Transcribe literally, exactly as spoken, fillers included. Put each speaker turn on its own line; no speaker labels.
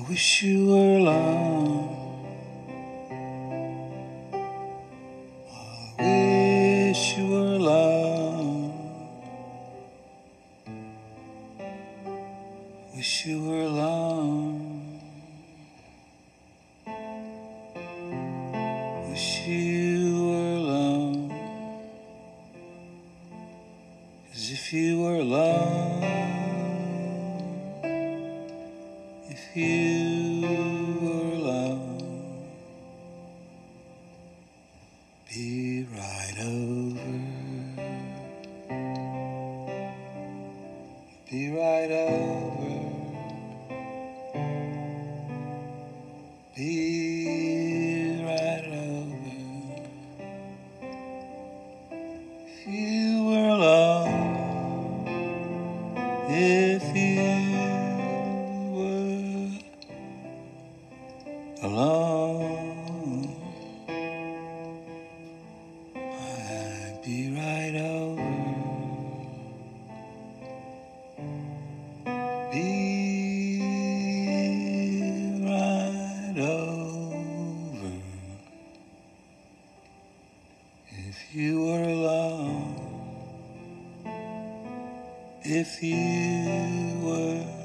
wish you were alone. I wish you were alone. Wish you were alone. Wish you were alone. 'Cause if you were alone, if you were alone, be right over, be right over, be right over. If you were alone, if you were alone, I'd be right over, be right over. If you were alone, if you were